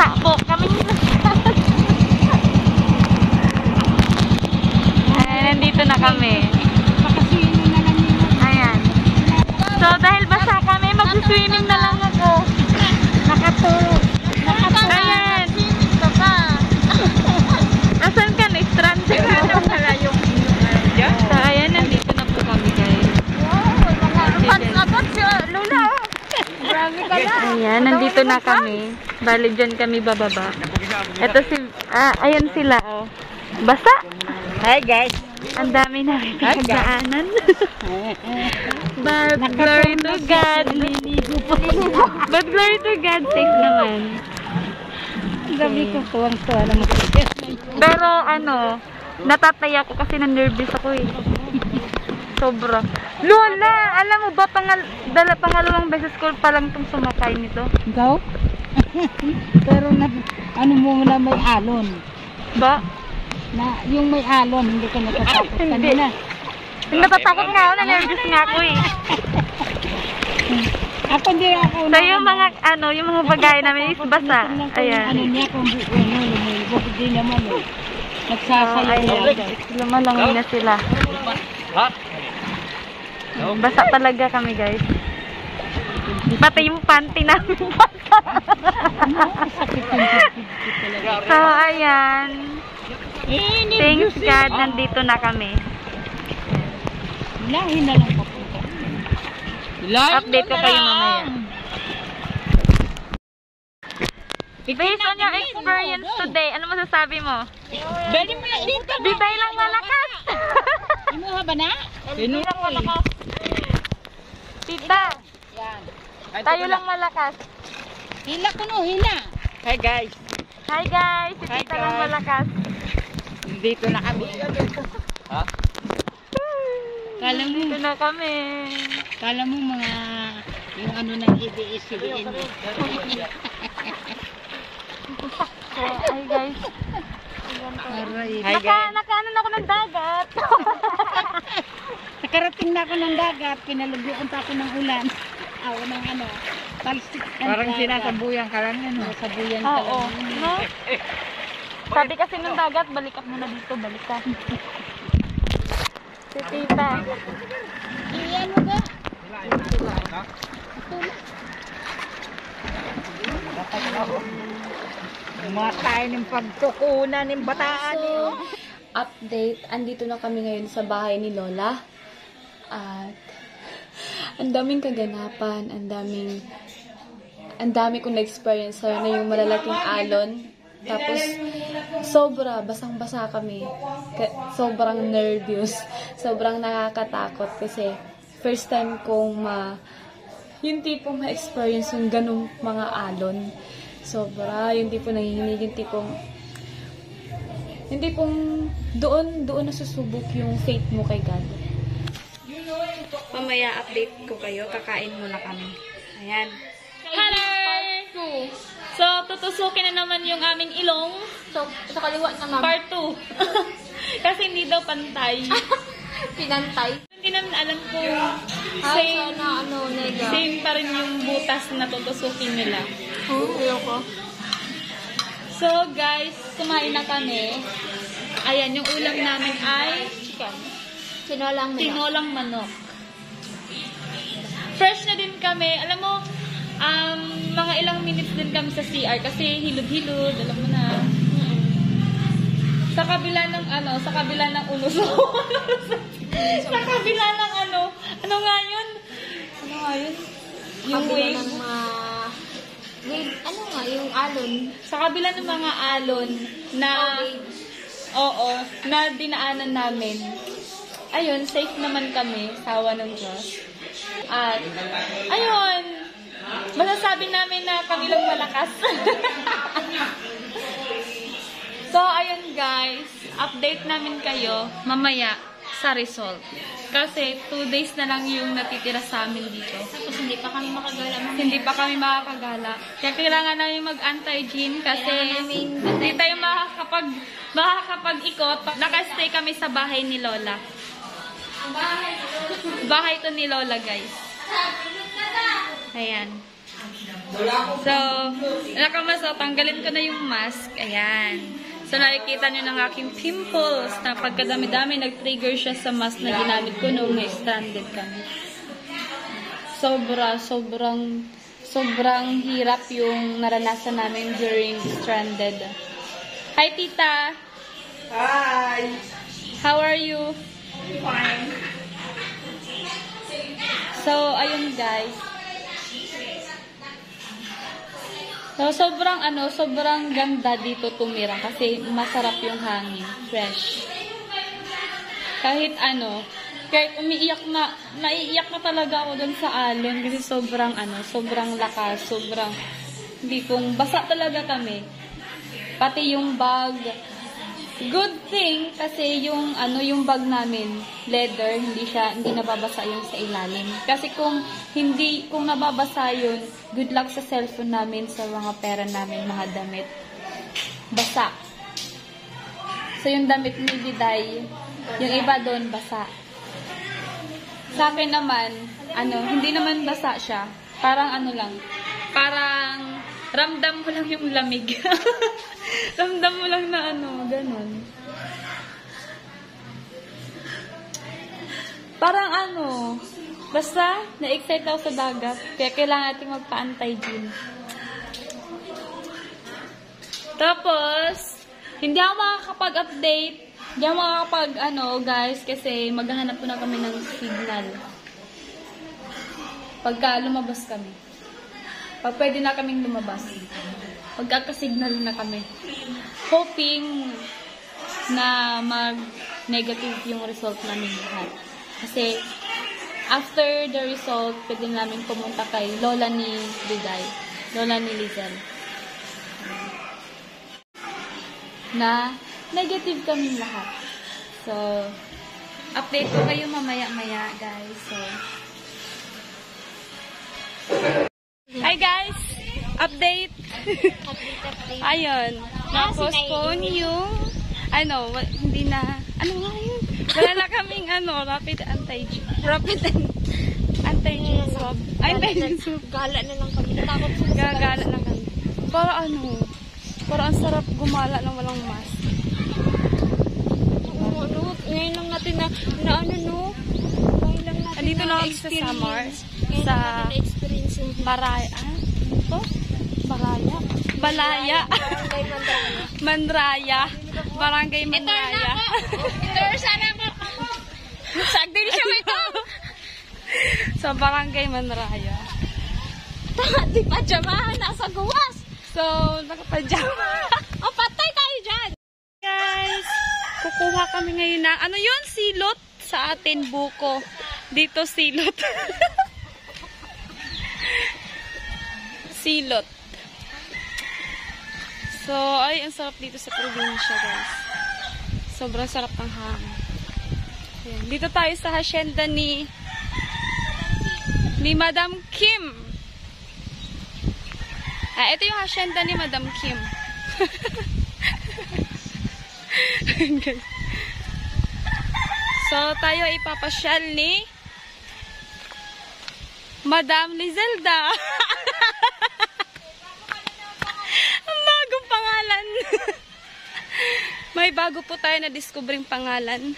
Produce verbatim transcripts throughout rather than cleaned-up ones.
basa po. Kami Ayan, nandito na kami. Ayan. So, dahil basa kami, mag-swimming na lang ako. Nakatulog. Ayan. Asan ka na? Strand. So, ayan, nandito na po kami, guys. Ayan, nandito na kami. Bali, dyan kami bababa. Ito si, ah, ayan sila, oh. Basa. Hi guys. Ang dami namin pinagdaanan. But glory to God. But glory to God, safe naman. Gabi ko tuwang-tuwa naman. Pero ano, natataya ko kasi na-nervous ako eh. Sobra. Lola, alam mo ba, pangal dala, pangalawang beses ko pa lang itong sumakay nito. Ikaw? Pero na, ano mo na may alon. Ba? Na, yung may alon, hindi ka natatakot kanina. Natatakot nga ako, na-nervous nga ako eh. Ako hindi ako So yung mga, ano, yung mga bagay namin is basa. Ayan. Ano niya kung ano, lumulubog din naman eh. Nagsasayaw Oh, yan. lumalangoy na sila. Basa talaga kami, guys. Pati yung panty namin basa. So, ayan. Thanks God, nandito na kami. Lahin na lang papunta. Update ko kayo mamaya. Based on your experience today, ano masasabi mo? Bali mo lang dito. Bibay lang malakas. Imuha ba na? Bibay lang malakas. Tita, Yan. tayo lang malakas. Hila ko no, hila. Hi guys. Hi guys, si Hi, Tita lang guys. malakas. Dito na kami. Ha? Kala mo, Dito na kami. kala mo mga yung ano ng E B S C B N. So, hi guys. Hi Naka, nakaanan ako ng dagat. Nakarating na ako ng dagat, pinalagyan pa ako ng ulan. Aw, ng ano, talsik. Parang sinasabuyan ka lang yan. Ano, sabuyan ka Oo. lang. No? Sabi kasi ng dagat, balik ka muna dito, balik ka. Si Tita. Iyan mo ba? Matay ng pagtukunan ng bataan niyo. Update, andito na kami ngayon sa bahay ni Lola. At ang daming kaganapan, ang daming ang dami kong na-experience na yung malalaking alon. Tapos sobra, basang-basa kami. Ka- sobrang nervous, sobrang nakakatakot kasi first time kong ma yung tipong ma-experience yung ganung mga alon. Sobra, yung tipong nanginginig, yung tipong hindi pong doon, doon nasusubok yung faith mo kay God. Mamaya update ko kayo, kakain muna kami. Ayan. Hello! So, tutusukin na naman yung aming ilong. So, sa kaliwa naman. Part two. Kasi hindi daw pantay. Pinantay. Hindi namin alam kung Ay, same, sana ano, nega. same pa rin yung butas na tutusukin nila. Oh, ayoko. So, guys, kumain na kami. Ayan, yung ulam namin ay Chicken. Sinolang manok. tinolang manok. Fresh na din kami. Alam mo, um, mga ilang minutes din kami sa C R kasi hilod-hilod, alam mo na. Sa kabila ng ano, sa kabila ng unos. Sa kabila ng ano, ano nga yun? Ano nga yun? Yung Kabila wave. ng mga... Wave, ano nga, yung alon. Sa kabila ng mga alon na, oo, na dinaanan namin. Ayun, safe naman kami, sawa ng Diyos. At, ayun, masasabi namin na kami lang malakas. So, ayun guys, update namin kayo mamaya sa result. Kasi two days na lang yung natitira sa amin dito. Tapos hindi pa kami makagala. Hindi pa kami makakagala. Kaya kailangan namin mag-anti-gene kasi hindi tayo makakapag, makakapag-ikot. Nakastay kami sa bahay ni Lola. Bahay to ni Lola, guys. Ayan. So, nakamask, tanggalin ko na yung mask. Ayan. So, nakikita nyo ng aking pimples na pagkadami-dami nag-trigger siya sa mask na ginamit ko nung may stranded kami. Sobra, sobrang, sobrang hirap yung naranasan namin during stranded. Hi, Tita! Hi! How are you? Fine. So, ayun guys. So, sobrang ano, sobrang ganda dito tumira kasi masarap yung hangin, fresh. Kahit ano, kahit umiiyak na, naiiyak na talaga ako dun sa alon kasi sobrang ano, sobrang lakas, sobrang, hindi kong, basa talaga kami. Pati yung bag, good thing kasi yung ano yung bag namin, leather, hindi siya hindi nababasa yung sa ilalim. Kasi kung hindi kung nababasa yun, good luck sa cellphone namin, sa mga pera namin, mga damit. Basa. So yung damit ni Diday, yung iba doon basa. Sa akin naman, ano, hindi naman basa siya. Parang ano lang, parang ramdam mo lang yung lamig. Ramdam mo lang na ano, ganun. Parang ano, basta, na-excite ako sa dagat. Kaya kailangan natin magpa-antay din. Tapos, hindi ako makakapag-update. Hindi ako makakapag, ano, guys, kasi maghahanap po na kami ng signal. Pagka lumabas kami. Pag pwede na kaming lumabas. Pagkakasignal na kami. Hoping na mag-negative yung result namin lahat. Kasi, after the result, pwede namin pumunta kay Lola ni Diday. Lola ni Lizel. Na negative kami lahat. So, update ko kayo mamaya-maya, guys. So, hi guys! Update! Ayun. Na-postpone yung ano, hindi na ano nga yun? Wala na kaming ano, rapid antigen. Rapid antigen swab. Antigen swab. Gala na lang kami. Natakot sila. Gagala na kami. Para ano, para ang sarap gumala ng walang mask. Oo, ano, ngayon lang natin na, na ano, no? Ngayon lang natin Andito na kami sa Samar. Sa experience yung Baraya. Ah, ano to? Baraya? Balaya. Barangay Mandraya. Mandraya. Barangay Mandraya. Ito, sana ka mo. Sagdil siya ito. Sa Barangay Mandraya. Di pa jamahan, nasa gawas. So, nakapajama. O, patay tayo dyan. Guys, kukuha kami ngayon na, ano yun? Silot sa atin, buko. Dito silot. Silot. So, ay, ang sarap dito sa probinsya, guys. Sobrang sarap ng hangin. Ayan. Dito tayo sa hacienda ni ni Madam Kim. Ah, ito yung hacienda ni Madam Kim. So, tayo ipapasyal ni Madam Lizelda. Ang bagong pangalan. May bago po tayo na discovering pangalan.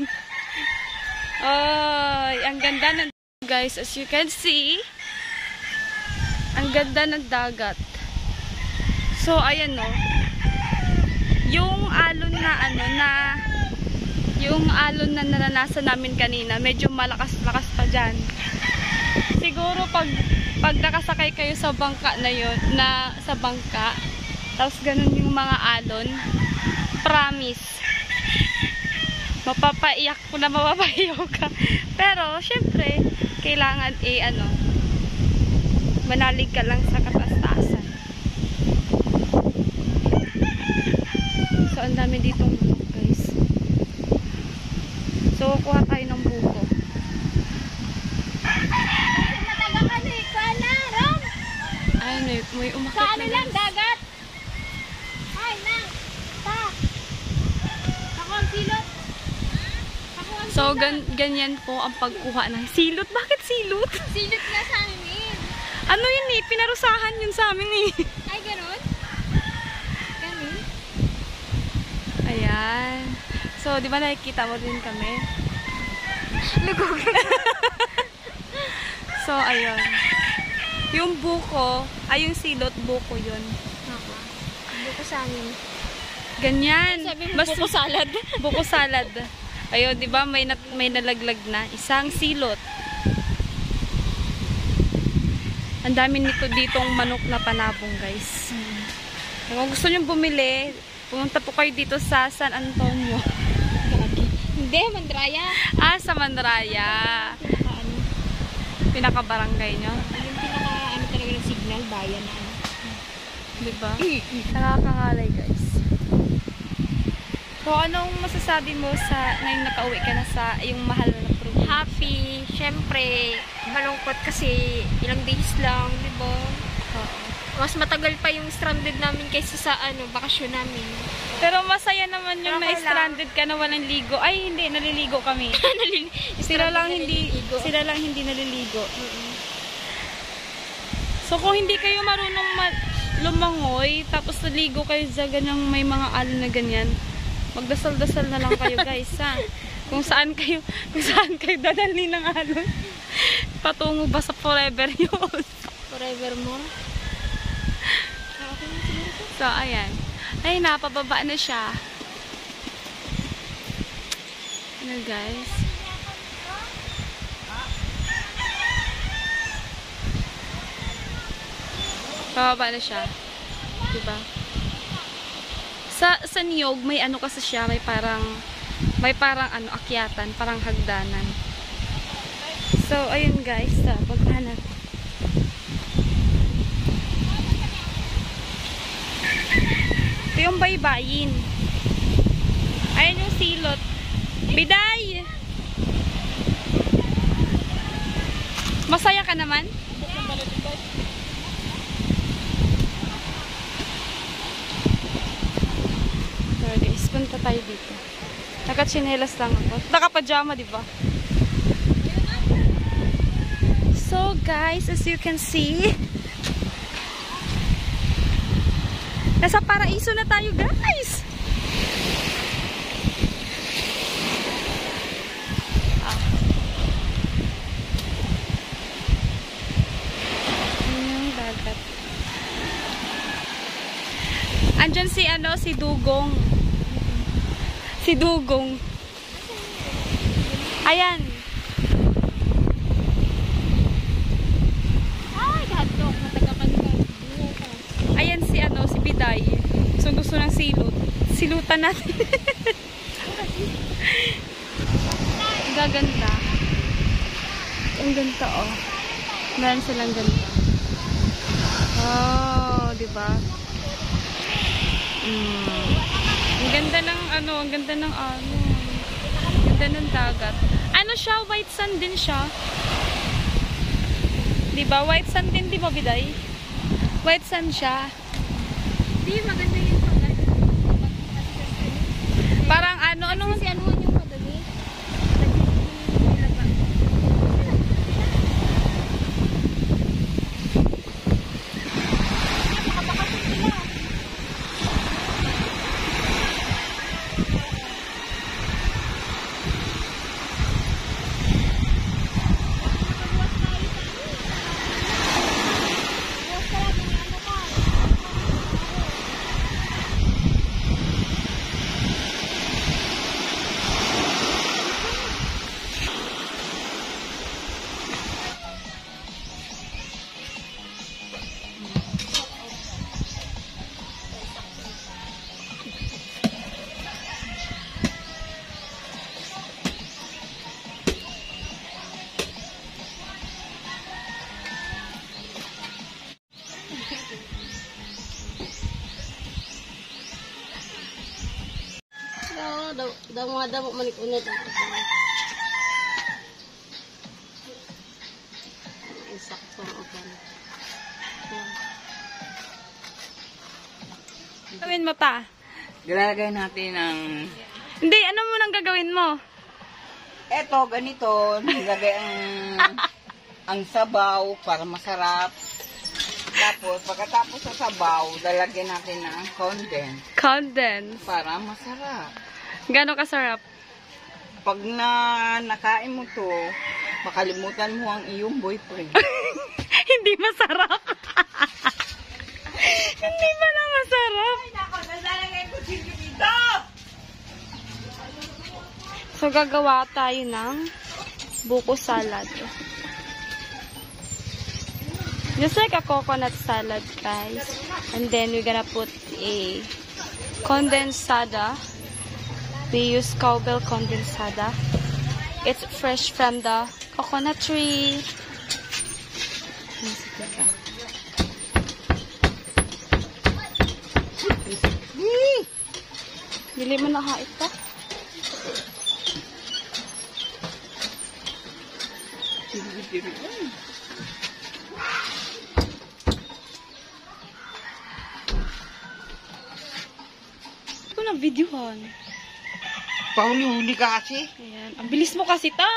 Ay, ang ganda ng guys, as you can see. Ang ganda ng dagat. So, ayan no. Yung alon na ano na yung alon na naranasan namin kanina, medyo malakas-lakas pa dyan. Siguro pag pag nakasakay kayo sa bangka na yun, na sa bangka, tapos ganun yung mga alon, promise, mapapaiyak ko na mapapaiyak ka. Pero, syempre, kailangan eh, ano, manalig ka lang sa kataas-taasan. So, ang dami ditong manok, guys. So, kuha tayo ng buko. Matagakan eh, kana, Ram. Ay, may, may umakit Sa ano na, lang, guys. dagat. Ay, nang. Ta. Ako ang silot. Ako ang So, gan ganyan po ang pagkuha ng silot. Bakit silot? silot na sa amin. Ano yun eh? Pinarusahan yun sa amin eh. Ay, ganun? Ganun? Ayan. So, di ba nakikita mo din kami? Lugog. So, ayun. Yung buko, ay yung silot, buko yun. Oo. Buko sa amin. Ganyan. Sabi mo, Basta- buko salad. Buko salad. Ayun, di ba may, nat may nalaglag na. Isang silot. Ang dami nito ditong manok na panabong, guys. Kung gusto nyo bumili, pumunta po kayo dito sa San Antonio. Hindi, Mandraya. Ah, sa Mandraya. Pinaka ano. Pinaka-barangay nyo. Yung pinaka ano talaga ng signal, bayan na ano. Di ba? Nakakangalay, guys. So, anong masasabi mo sa ngayong nakauwi ka na sa iyong mahal na program? Happy. Siyempre, malungkot kasi ilang days lang, di ba? Oo. Mas matagal pa yung stranded namin kaysa sa ano, bakasyon namin. Pero masaya naman yung Pero okay na-stranded ka na walang ligo. Ay, hindi, naliligo kami. sila lang hindi, sila lang hindi naliligo. So, kung hindi kayo marunong ma- lumangoy, tapos naligo kayo sa ganyang may mga alon na ganyan, magdasal-dasal na lang kayo, guys, ha? Kung saan kayo, kung saan kayo dadalhin ng alon. Patungo ba sa forever yun? Forever more. So, ayan. Ay, napababa na siya. Ano, guys? Pababa na siya. Diba? Sa, sa niyog, may ano kasi siya, may parang, may parang ano, akyatan, parang hagdanan. So, ayun guys, sa paghanap. Ito yung baybayin. Ayan yung silot. Biday! Masaya ka naman? So guys, punta tayo dito. Nakachinelas lang ako. Nakapajama, di ba? So guys, as you can see, nasa paraiso na tayo, guys! Ah. Ayan yung dagat. Andyan si ano, si Dugong. Si Dugong. Ayan. Ay, gato. Matagakan ka. Ayan si ano, si Biday. So gusto ng silot. Silutan natin. Gaganda. Ang ganda, oh. Meron silang ganda. Oh, di ba? Mm. Ang ganda ng ano, ang ganda ng ano. Ang ganda ng dagat. Ano siya? White sand din siya. Di ba? White sand din, di ba, Biday? White sand siya. Di, maganda yung pag- Parang ano, ano? Kasi ano yung madali? daw daw mga damo manik unod. Isakto open. Gawin mo pa. Lalagay natin ng... Hindi, ano mo nang gagawin mo? Eto, ganito. Nilagay ang... ang sabaw para masarap. Tapos, pagkatapos sa sabaw, lalagyan natin ng condensed Condensed. para masarap. Gano'ng kasarap? Pag na nakain mo to, makalimutan mo ang iyong boyfriend. Hindi masarap. Hindi pala masarap. So, gagawa tayo ng buko salad. Just like a coconut salad, guys. And then, we're gonna put a condensada. We use cowbell condensada. It's fresh from the coconut tree. Dili mo na hait pa. Ito na videohan. Pahuli-huli ka kasi. Ayan. Ang bilis mo kasi ta.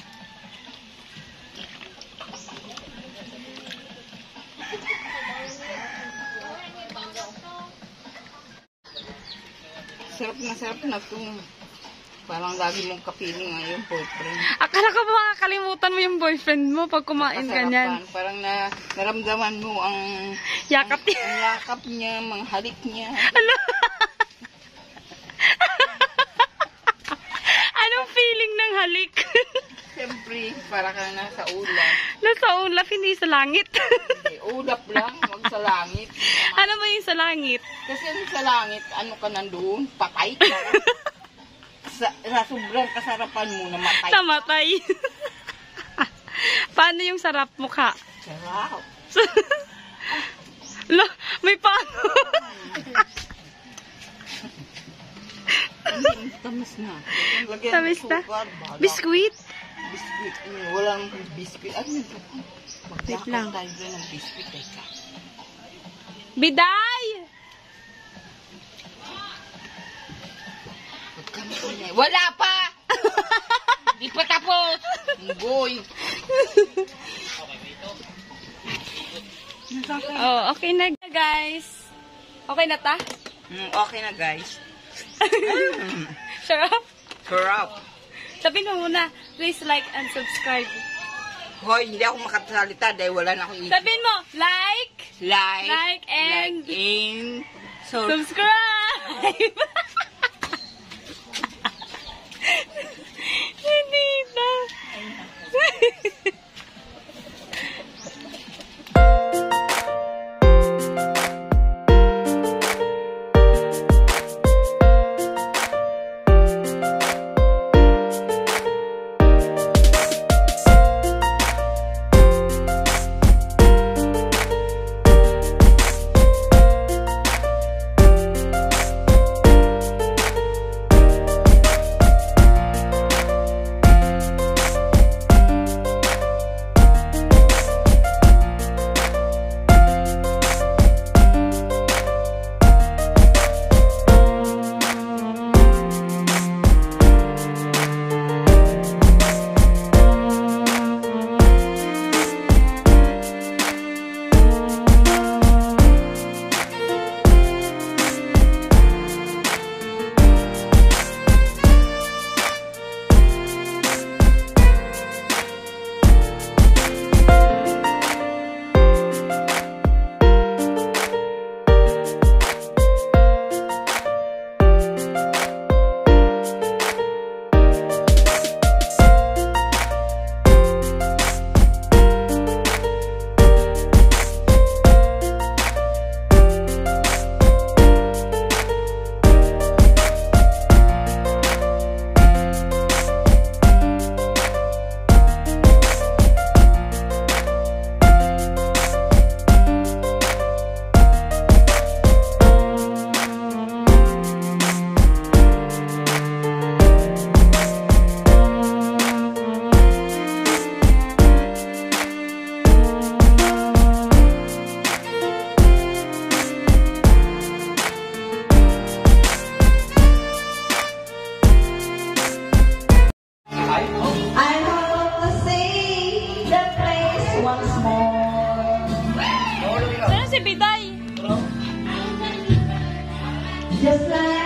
Sarap na sarap na itong parang lagi mong kapiling ang iyong boyfriend. Akala ko ba makakalimutan mo yung boyfriend mo pag kumain ka niyan? Kasarapan. Parang na, naramdaman mo ang Yakap ang, ang yakap niya, mga halik niya. Anong feeling ng halik? Siyempre, para ka nasa ulap. Nasa ulap, hindi sa langit. Hindi, ulap lang, wag sa langit. Ano ba yung sa langit? Kasi sa langit, ano ka nandoon, patay ka. Sa, sa sobrang kasarapan mo, namatay. Namatay. Paano yung sarap mukha? Sarap. Lo, may paano? Tamis na. Lagyan Tamis ng na? sukar, bahala. Biskuit? Biscuit. Mm, walang biscuit. Ano yun? Wait lang. Maglakaw tayo doon ng biscuit. Teka. Biday! Wala pa! Di pa tapos! Boy! Oh, okay na guys. Okay na ta? Mm, okay na guys. Sarap? Sarap. Sabihin mo muna, please like and subscribe. Hoy, hindi ako makasalita dahil wala na akong isip. Sabihin mo, like, Like, like and, like and so, subscribe! Hindi na. Just like